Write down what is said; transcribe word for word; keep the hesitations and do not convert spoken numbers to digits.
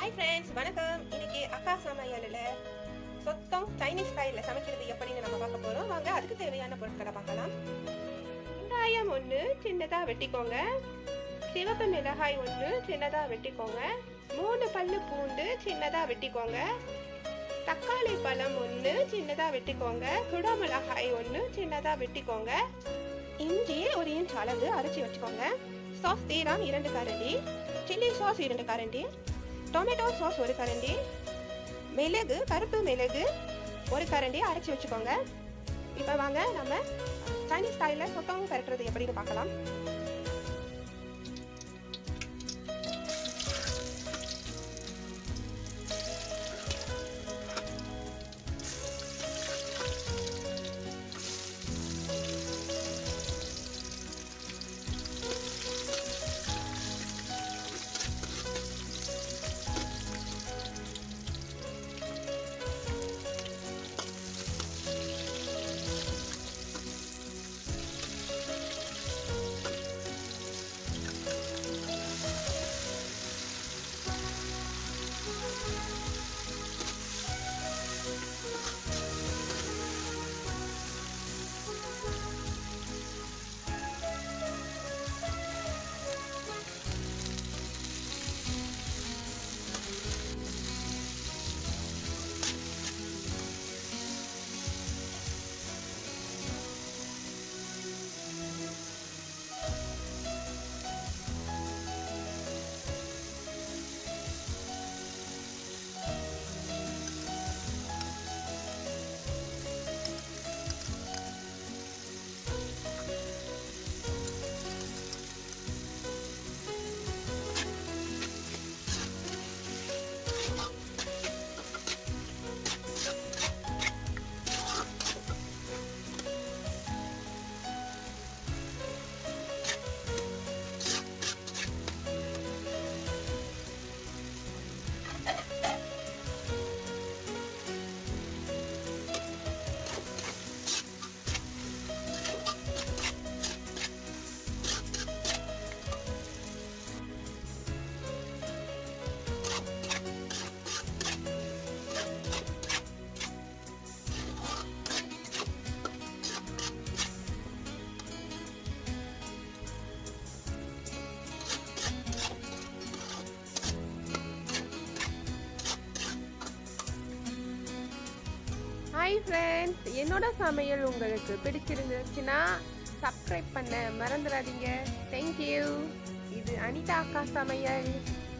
Hi friends, வணக்கம். இன்னைக்கு அக்கா சமையலில் சொத்தம் சைனீஸ் ஸ்டைலில் சமைக்கிறது எப்படின்னு நம்ம பார்க்க போகிறோம். வாங்க அதுக்கு தேவையான பொருட்களை பார்க்கலாம். வெங்காயம் ஒன்று சின்னதாக வெட்டிக்கோங்க. சிவப்பு மிளகாய் ஒன்று சின்னதாக வெட்டிக்கோங்க. மூணு பல்லு பூண்டு சின்னதாக வெட்டிக்கோங்க. தக்காளி பழம் ஒன்று சின்னதாக வெட்டிக்கோங்க. குடமிளகாய் ஒன்று சின்னதாக வெட்டிக்கோங்க. இஞ்சி ஒரு இன்ச் அளவு அரைச்சி வச்சுக்கோங்க. சாஸ் தீரம் இரண்டு கரண்டி, சில்லி சாஸ் இரண்டு கரண்டி, டொமேட்டோ சாஸ் ஒரு கரண்டி, மிளகு கருப்பு மிளகு ஒரு கரண்டி அரைச்சி வச்சுக்கோங்க. இப்போ வாங்க நம்ம சைனீஸ் ஸ்டைலில் சொத்தம் பரட்டுறது எப்படின்னு பார்க்கலாம். ஹாய் ஃப்ரெண்ட்ஸ், என்னோட சமையல் உங்களுக்கு பிடிச்சிருந்துச்சுன்னா சப்ஸ்கிரைப் பண்ண மறந்துடாதீங்க. தேங்க்யூ. இது அனிதா அக்கா சமையல்.